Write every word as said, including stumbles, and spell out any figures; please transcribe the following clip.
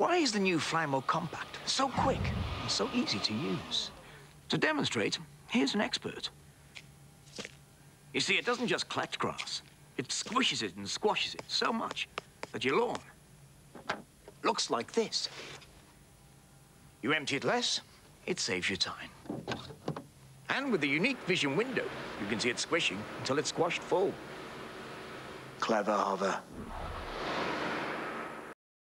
Why is the new Flymo Compact so quick and so easy to use? To demonstrate, here's an expert. You see, it doesn't just collect grass. It squishes it and squashes it so much that your lawn looks like this. You empty it less, it saves you time. And with the unique vision window, you can see it squishing until it's squashed full. Clever, Hover.